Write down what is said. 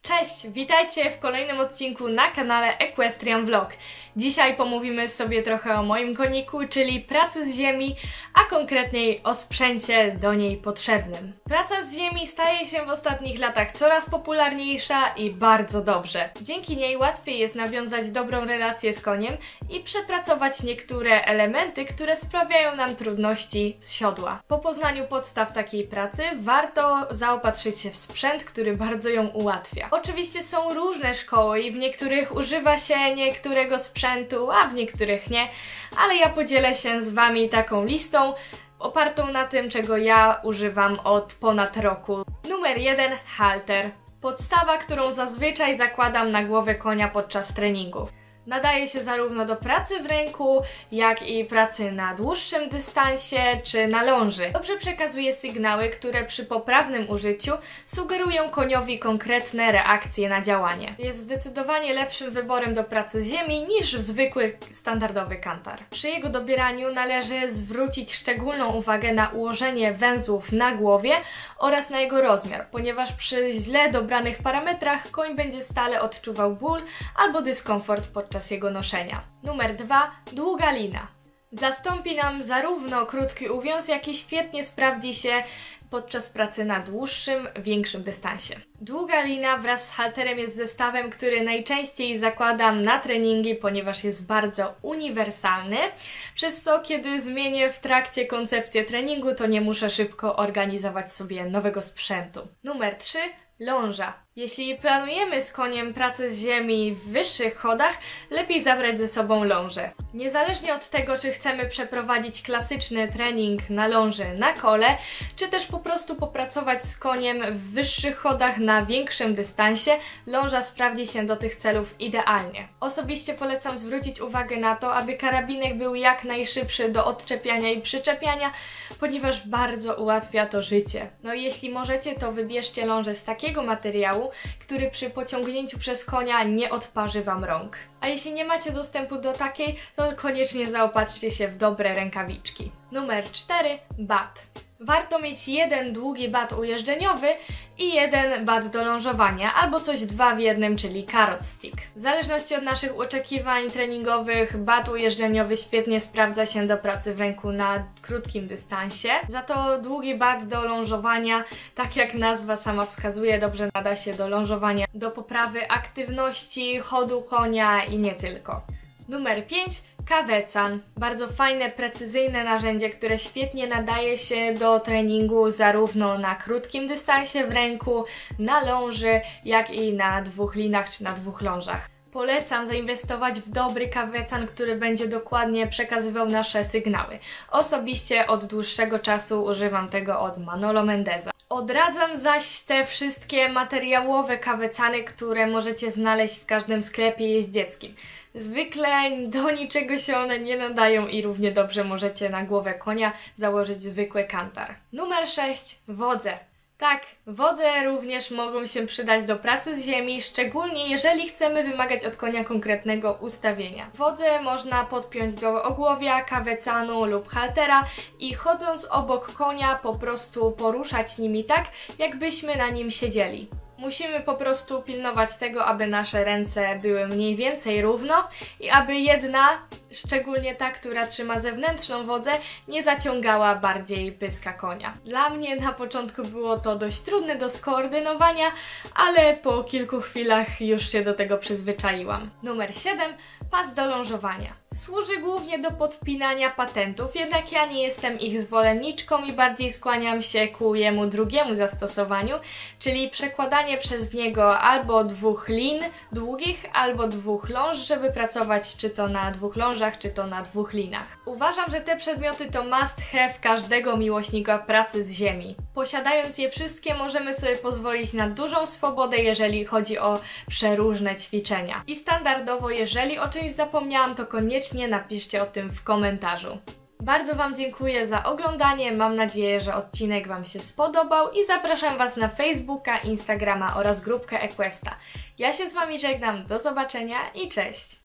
Cześć, witajcie w kolejnym odcinku na kanale Equestrian Vlog. Dzisiaj pomówimy sobie trochę o moim koniku, czyli pracy z ziemi, a konkretniej o sprzęcie do niej potrzebnym. Praca z ziemi staje się w ostatnich latach coraz popularniejsza i bardzo dobrze. Dzięki niej łatwiej jest nawiązać dobrą relację z koniem i przepracować niektóre elementy, które sprawiają nam trudności z siodła. Po poznaniu podstaw takiej pracy warto zaopatrzyć się w sprzęt, który bardzo ją ułatwia. Oczywiście są różne szkoły i w niektórych używa się niektórego sprzętu, a w niektórych nie, ale ja podzielę się z Wami taką listą opartą na tym, czego ja używam od ponad roku. Numer 1. Halter. Podstawa, którą zazwyczaj zakładam na głowę konia podczas treningów. Nadaje się zarówno do pracy w ręku, jak i pracy na dłuższym dystansie czy na ląży. Dobrze przekazuje sygnały, które przy poprawnym użyciu sugerują koniowi konkretne reakcje na działanie. Jest zdecydowanie lepszym wyborem do pracy z ziemi niż zwykły, standardowy kantar. Przy jego dobieraniu należy zwrócić szczególną uwagę na ułożenie węzłów na głowie oraz na jego rozmiar, ponieważ przy źle dobranych parametrach koń będzie stale odczuwał ból albo dyskomfort podczas jego noszenia. Numer 2. Długa lina. Zastąpi nam zarówno krótki uwiąz, jak i świetnie sprawdzi się podczas pracy na dłuższym, większym dystansie. Długa lina wraz z halterem jest zestawem, który najczęściej zakładam na treningi, ponieważ jest bardzo uniwersalny, przez co kiedy zmienię w trakcie koncepcję treningu, to nie muszę szybko organizować sobie nowego sprzętu. Numer 3. Ląża. Jeśli planujemy z koniem pracę z ziemi w wyższych chodach, lepiej zabrać ze sobą lążę. Niezależnie od tego, czy chcemy przeprowadzić klasyczny trening na ląży na kole, czy też po prostu popracować z koniem w wyższych chodach na większym dystansie, ląża sprawdzi się do tych celów idealnie. Osobiście polecam zwrócić uwagę na to, aby karabinek był jak najszybszy do odczepiania i przyczepiania, ponieważ bardzo ułatwia to życie. No i jeśli możecie, to wybierzcie lążę z takiego materiału, który przy pociągnięciu przez konia nie odparzy Wam rąk. A jeśli nie macie dostępu do takiej, to koniecznie zaopatrzcie się w dobre rękawiczki. Numer 4. Bat. Warto mieć jeden długi bat ujeżdżeniowy i jeden bat do lążowania, albo coś dwa w jednym, czyli carrot stick. W zależności od naszych oczekiwań treningowych, bat ujeżdżeniowy świetnie sprawdza się do pracy w ręku na krótkim dystansie. Za to długi bat do lążowania, tak jak nazwa sama wskazuje, dobrze nada się do lążowania, do poprawy aktywności, chodu konia i nie tylko. Numer 5. Kawecan. Bardzo fajne, precyzyjne narzędzie, które świetnie nadaje się do treningu zarówno na krótkim dystansie w ręku, na ląży, jak i na dwóch linach czy na dwóch lążach. Polecam zainwestować w dobry kawecan, który będzie dokładnie przekazywał nasze sygnały. Osobiście od dłuższego czasu używam tego od Manolo Mendeza. Odradzam zaś te wszystkie materiałowe kawecany, które możecie znaleźć w każdym sklepie jeździeckim. Zwykle do niczego się one nie nadają i równie dobrze możecie na głowę konia założyć zwykły kantar. Numer 6. Wodze. Tak, wodze również mogą się przydać do pracy z ziemi, szczególnie jeżeli chcemy wymagać od konia konkretnego ustawienia. Wodze można podpiąć do ogłowia, kawecanu lub haltera i chodząc obok konia po prostu poruszać nimi tak, jakbyśmy na nim siedzieli. Musimy po prostu pilnować tego, aby nasze ręce były mniej więcej równo i aby jedna, szczególnie ta, która trzyma zewnętrzną wodzę, nie zaciągała bardziej pyska konia. Dla mnie na początku było to dość trudne do skoordynowania, ale po kilku chwilach już się do tego przyzwyczaiłam. Numer 7. Pas do lążowania. Służy głównie do podpinania patentów, jednak ja nie jestem ich zwolenniczką i bardziej skłaniam się ku jemu drugiemu zastosowaniu, czyli przekładanie przez niego albo dwóch lin długich, albo dwóch ląż, żeby pracować czy to na dwóch lążach, czy to na dwóch linach. Uważam, że te przedmioty to must have każdego miłośnika pracy z ziemi. Posiadając je wszystkie, możemy sobie pozwolić na dużą swobodę, jeżeli chodzi o przeróżne ćwiczenia. I standardowo, jeżeli o czymś zapomniałam, to koniecznie napiszcie o tym w komentarzu. Bardzo Wam dziękuję za oglądanie, mam nadzieję, że odcinek Wam się spodobał i zapraszam Was na Facebooka, Instagrama oraz grupkę Equesta. Ja się z Wami żegnam, do zobaczenia i cześć!